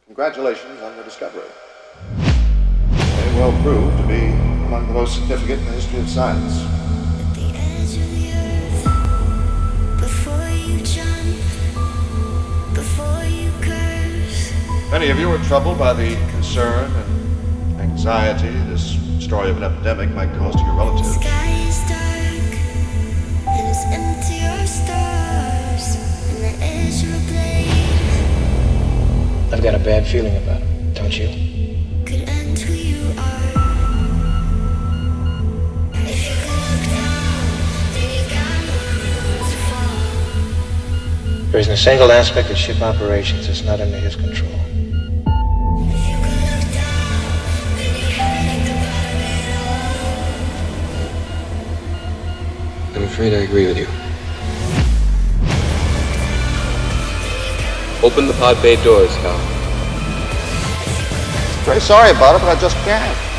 Congratulations on the discovery. It may well prove to be among the most significant in the history of science. At the edge of the earth, before you jump, before you curse. Many of you are troubled by the concern and anxiety this story of an epidemic might cause to your relatives. The sky is dark, and as empty are stars, and the azure blade I've got a bad feeling about him, don't you? could end who you are. If you could look down, then you've got no room to fall. There isn't a single aspect of ship operations that's not under his control. If you could look down, then you'd hide at the bottom of it all. I'm afraid I agree with you. Open the pod bay doors, Hal. Very sorry about it, but I just can't.